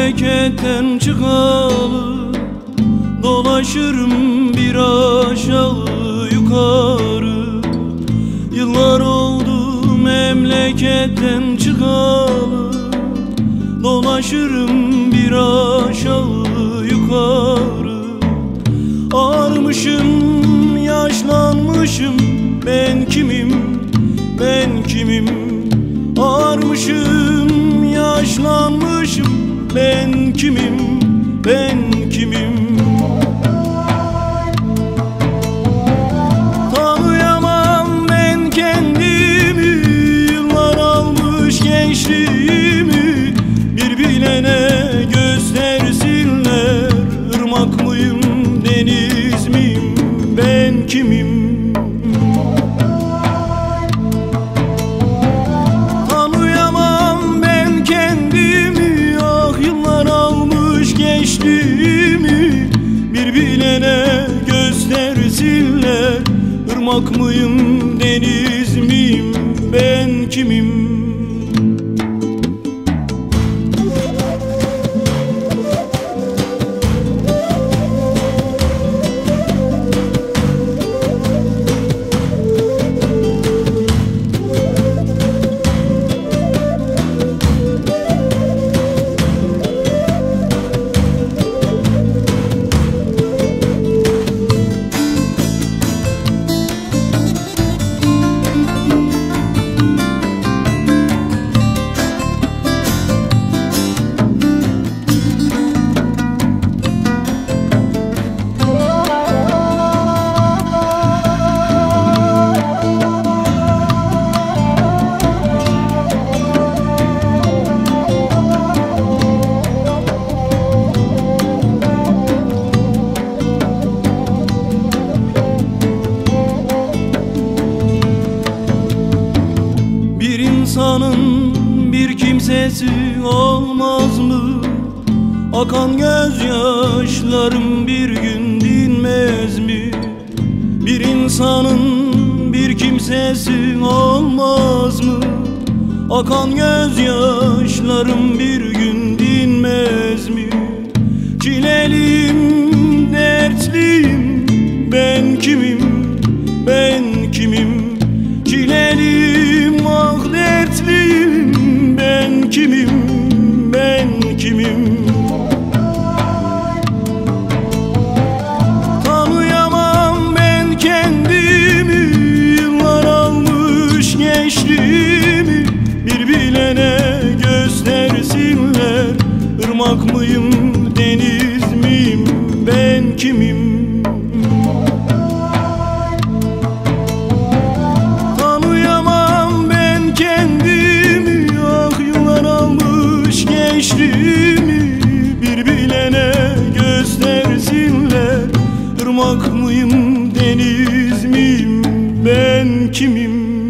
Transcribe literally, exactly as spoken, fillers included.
memleketten çıkalı, dolaşırım bir aşağı yukarı. Yıllar oldu memleketten çıkalı, dolaşırım bir aşağı yukarı. Ağarmışım, yaşlanmışım, ben kimim, ben kimim? Ağarmışım, yaşlanmışım, ben kimim, ben kimim? Tanıyamam ben kendimi, yıllar almış gençliğimi. Bir bilene göstersinler, ırmak mıyım, deniz miyim, ben kimim? Bir bilene göstersinler, ırmak mıyım, deniz miyim, ben kimim? İnsanın bir kimsesi olmaz mı? Akan gözyaşlarım bir gün dinmez mi? Bir insanın bir kimsesi olmaz mı? Akan gözyaşlarım bir gün dinmez mi? Çileliyim, dertliyim, ben kimim, ben kimim? Çileliyim, ah dertliyim, ben kimim, ben kimim? Tanıyamam ben kendimi, yıllar almış gençliğimi. Bir bilene göstersinler, ırmak mıyım, deniz miyim, ben kimim? Bir bilene göstersinler, ırmak mıyım, deniz miyim, ben kimim?